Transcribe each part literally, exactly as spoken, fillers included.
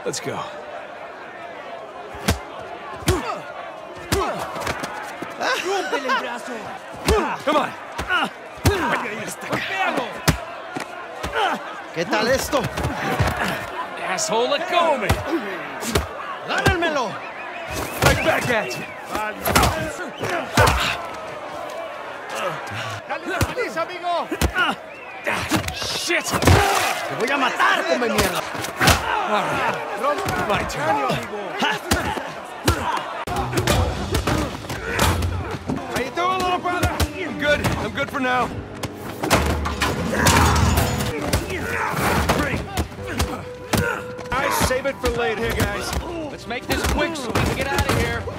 Let's go. Come on. ¿Qué tal esto? Asshole, let go of me. ¡Gánenmelo! Right back at you. ¡Dale una paliza, amigo! Shit. ¡Te voy a matar, come mierda! All right. My turn. How you doing, little brother? I'm good. I'm good for now. Guys, save it for later. Here, guys. Let's make this quick so we can get out of here.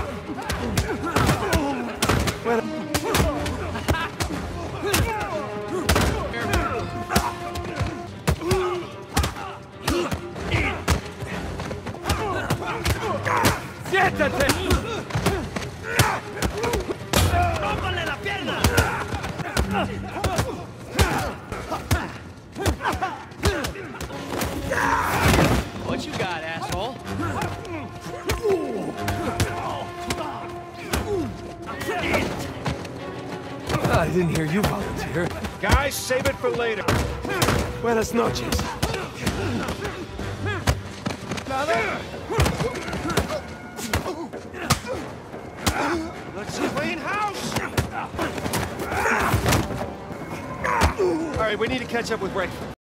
Siéntate. ¡Rómpale la pierna! What you got, asshole? I didn't hear you volunteer. Guys, save it for later. Buenas noches. Let's clean house! All right, we need to catch up with Ray.